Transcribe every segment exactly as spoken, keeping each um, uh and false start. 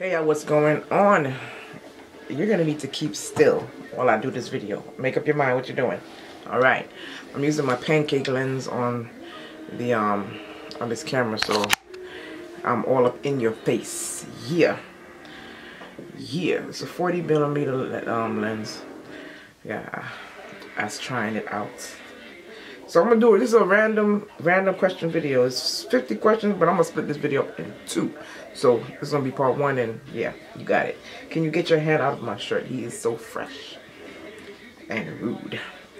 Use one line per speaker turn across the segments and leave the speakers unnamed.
Hey y'all, what's going on? You're gonna need to keep still while I do this video. Make up your mind what you're doing. Alright. I'm using my pancake lens on the um on this camera, so I'm all up in your face. Yeah. Yeah. It's a forty millimeter um lens. Yeah. I was trying it out. So I'm gonna do it. This is a random random question video. It's fifty questions, but I'm gonna split this video up in two. So this is gonna be part one, and yeah, you got it. Can you get your hand out of my shirt? He is so fresh and rude.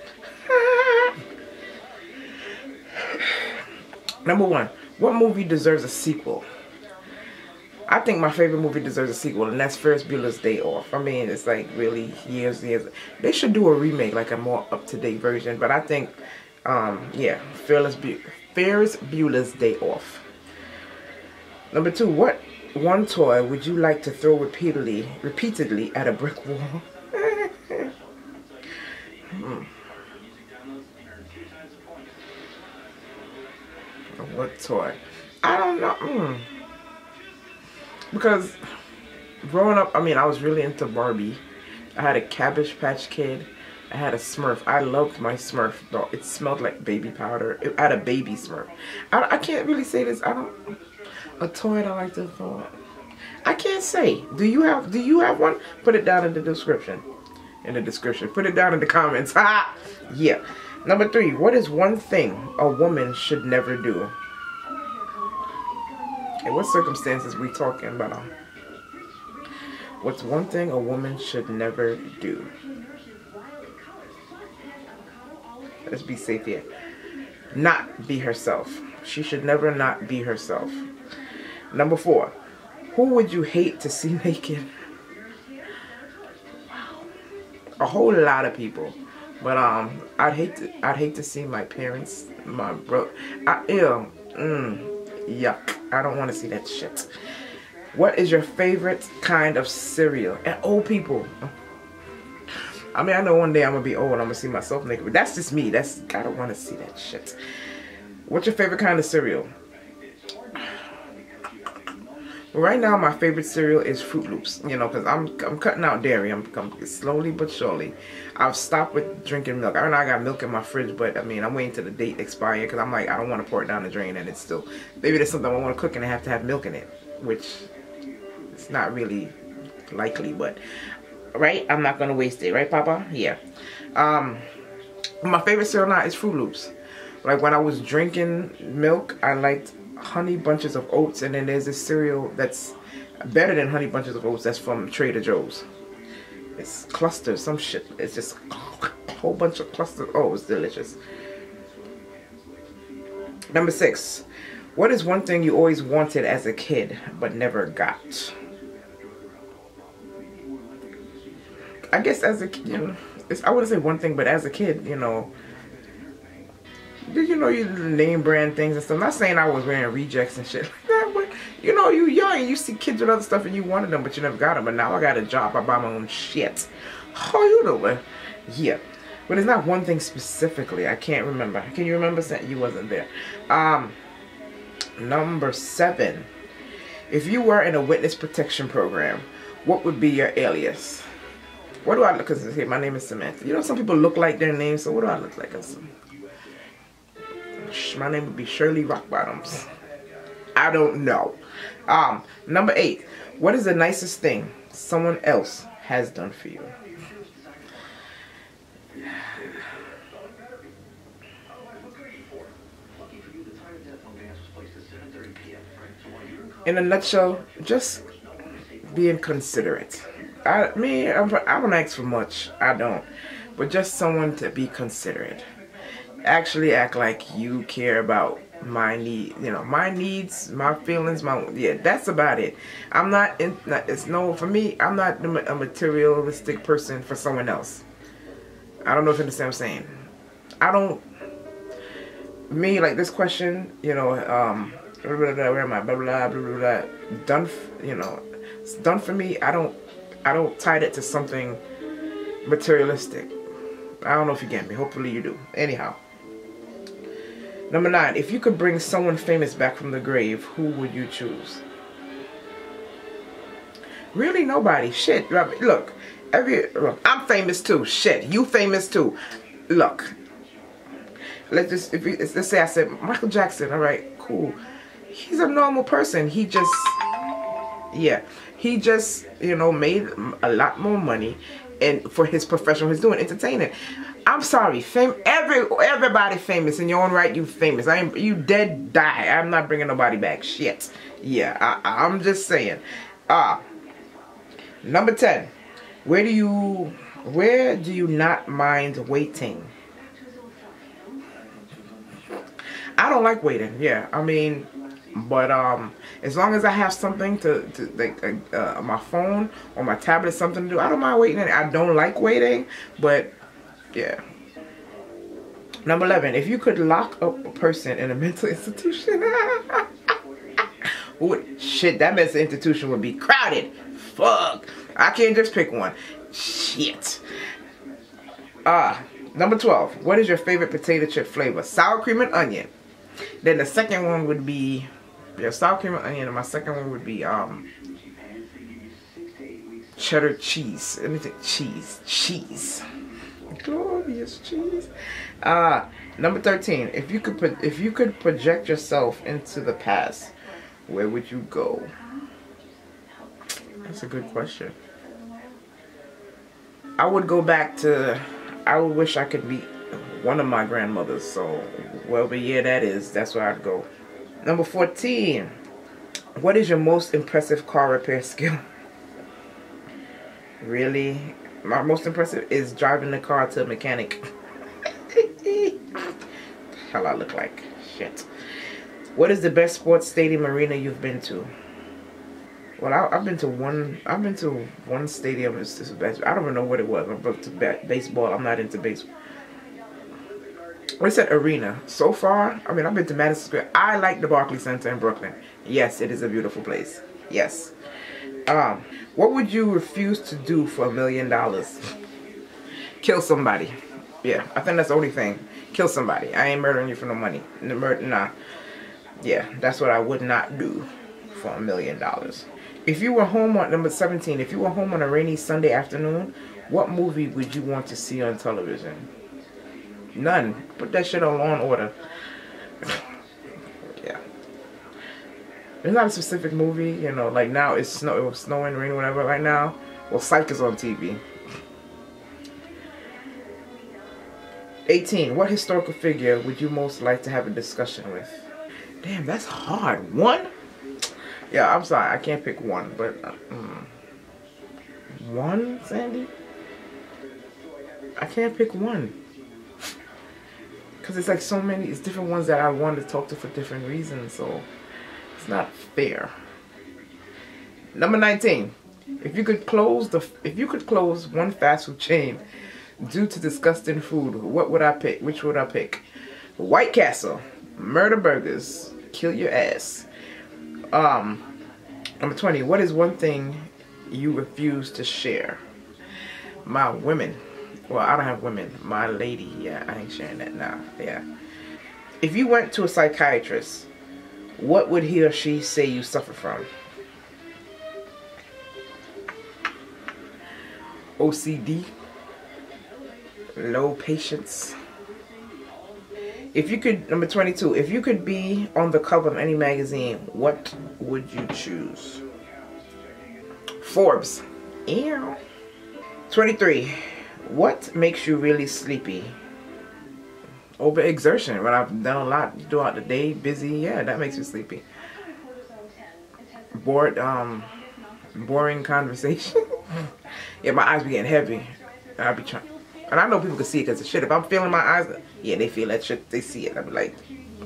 Number one, what movie deserves a sequel? I think my favorite movie deserves a sequel, and that's Ferris Bueller's Day Off. I mean, it's like really years, years. They should do a remake, like a more up-to-date version. But I think, um, yeah, Ferris, Bu Ferris Bueller's Day Off. Number two, what one toy would you like to throw repeatedly, repeatedly at a brick wall? hmm. What toy? I don't know. Mm. Because growing up, I mean, I was really into Barbie. I had a Cabbage Patch Kid. I had a Smurf. I loved my Smurf though. It smelled like baby powder. It, I had a baby Smurf. I, I can't really say this. I don't. A toy that I like to throw. I can't say. Do you have? Do you have one? Put it down in the description. In the description. Put it down in the comments. Ha! Yeah. Number three. What is one thing a woman should never do? In what circumstances we talking about? What's one thing a woman should never do? Let's be safe here. Not be herself. She should never not be herself. Number four. Who would you hate to see naked? Wow. A whole lot of people. But um, I'd hate to. I'd hate to see my parents, my bro. I, ew. Mm, yuck. I don't want to see that shit. What is your favorite kind of cereal? And old people. I mean, I know one day I'm gonna be old and I'm gonna see myself naked, but that's just me. That's I don't want to see that shit. What's your favorite kind of cereal? Right now, my favorite cereal is Fruit Loops. You know, because I'm I'm cutting out dairy. I'm, I'm slowly but surely. I've stopped with drinking milk. I know I got milk in my fridge, but I mean, I'm waiting till the date expire because I'm like, I don't want to pour it down the drain, and it's still maybe there's something I want to cook and I have to have milk in it, which it's not really likely, but right, I'm not gonna waste it, right, Papa? Yeah. Um, my favorite cereal now is Fruit Loops. Like when I was drinking milk, I liked Honey Bunches of Oats, and then there's this cereal that's better than Honey Bunches of Oats that's from Trader Joe's. It's clusters, some shit. It's just a whole bunch of clusters. Oh, it's delicious. Number six. What is one thing you always wanted as a kid but never got? I guess as a kid, you know, it's, I wouldn't say one thing, but as a kid, you know, you know, you name brand things and stuff. I'm not saying I was wearing rejects and shit like that, but you know, you young and you see kids with other stuff and you wanted them, but you never got them. But now I got a job, I buy my own shit. How you doing? Yeah, but it's not one thing specifically. I can't remember. Can you remember saying you wasn't there? Um, number seven. If you were in a witness protection program, what would be your alias? What do I look? Because hey, my name is Samantha. You know, some people look like their name, so what do I look like? My name would be Shirley Rock Bottoms. I don't know. Um, number eight. What is the nicest thing someone else has done for you? In a nutshell, just being considerate. I me, I'm, I don't ask for much. I don't. But just someone to be considerate. Actually act like you care about my need, you know, my needs, my feelings, my, yeah, that's about it. I'm not, in, not it's no, for me, I'm not a materialistic person for someone else. I don't know if you understand what I'm saying. I don't, me, like this question, you know, um, blah, blah, blah, where am I, blah, blah, blah, blah, blah, done, you know, it's done for me. I don't, I don't tie it to something materialistic. I don't know if you get me. Hopefully you do. Anyhow. Number nine. If you could bring someone famous back from the grave, who would you choose? Really, nobody. Shit. Look, every look, I'm famous too. Shit, you famous too. Look, let's just if we, let's say I said Michael Jackson. All right, cool. He's a normal person. He just, yeah, he just you know made a lot more money, and for his profession, he's doing entertaining. I'm sorry, fame. Every everybody famous in your own right. You famous. I ain't you dead die. I'm not bringing nobody back. Shit. Yeah, I, I'm just saying. Ah, uh, number ten. Where do you where do you not mind waiting? I don't like waiting. Yeah, I mean, but um, as long as I have something to to like uh, uh, my phone or my tablet, something to do, I don't mind waiting. I don't like waiting, but. Yeah. Number eleven. If you could lock up a person in a mental institution, would, shit, that mental institution would be crowded. Fuck. I can't just pick one. Shit. Ah. Uh, number twelve. What is your favorite potato chip flavor? Sour cream and onion. Then the second one would be yeah, sour cream and onion, and my second one would be um cheddar cheese. Anything cheese. Cheese. Glorious cheese. Uh number thirteen. If you could put if you could project yourself into the past, where would you go? That's a good question. I would go back to I would wish I could meet one of my grandmothers, so whatever year that is, that's where I'd go. Number fourteen. What is your most impressive car repair skill? Really? My most impressive is driving the car to a mechanic. Hell, I look like shit. What is the best sports stadium arena you've been to? Well, I, I've been to one. I've been to one stadium. It's just best. I don't even know what it was. I'm booked to baseball. I'm not into baseball. What said arena? So far, I mean, I've been to Madison Square. I like the Barclays Center in Brooklyn. Yes, it is a beautiful place. Yes. Um, what would you refuse to do for a million dollars? Kill somebody. Yeah, I think that's the only thing. Kill somebody. I ain't murdering you for no money. No murder, nah. Yeah, that's what I would not do for a million dollars. If you were home on number seventeen, if you were home on a rainy Sunday afternoon, what movie would you want to see on television? None. Put that shit on Law and Order. Yeah. There's not a specific movie, you know, like now it's snow, it was snowing, raining, whatever right now. Well, Psych is on T V. eighteen. What historical figure would you most like to have a discussion with? Damn, that's hard. One? Yeah, I'm sorry, I can't pick one, but uh, mm, one, Sandy? I can't pick one. Because it's like so many, it's different ones that I want to talk to for different reasons, so it's not fair. Number nineteen. If you could close the if you could close one fast food chain due to disgusting food, what would I pick? Which would I pick? White Castle, Murder Burgers, kill your ass. Um number twenty. What is one thing you refuse to share? My women. Well, I don't have women. My lady. Yeah, I ain't sharing that now. Yeah. If you went to a psychiatrist, what would he or she say you suffer from? O C D. Low patience. If you could, number twenty-two, if you could be on the cover of any magazine, what would you choose? Forbes. Ew. twenty-three. What makes you really sleepy? Overexertion. When I've done a lot throughout the day, busy, yeah, that makes me sleepy. Bored, um, boring conversation. Yeah, my eyes be getting heavy. I'll be trying. And I know people can see it because of shit. If I'm feeling my eyes, yeah, they feel that shit. They see it. I'll be like,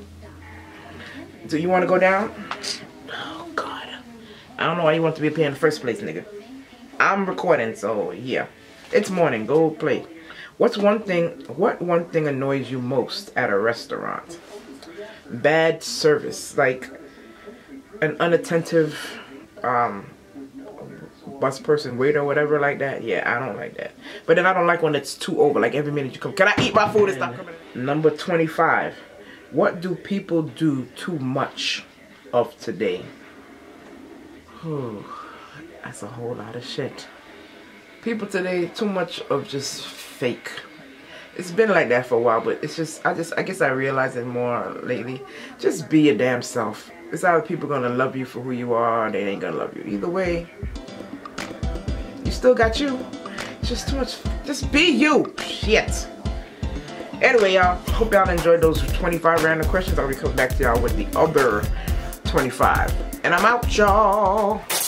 do you want to go down? Oh, God. I don't know why you want to be up here in the first place, nigga. I'm recording, so yeah. It's morning. Go play. What's one thing, what one thing annoys you most at a restaurant? Bad service. Like an unattentive um, bus person, waiter, whatever like that. Yeah, I don't like that. But then I don't like one that's too over. Like every minute you come, can I eat my food? It's not coming. Number twenty-five. What do people do too much of today? That's a whole lot of shit. People today, too much of just fake. It's been like that for a while, but it's just, I just, I guess I realize it more lately. Just be your damn self. It's either people gonna love you for who you are, or they ain't gonna love you. Either way, you still got you. It's just too much. Just be you. Shit. Anyway, y'all, hope y'all enjoyed those twenty-five random questions. I'll be coming back to y'all with the other twenty-five. And I'm out, y'all.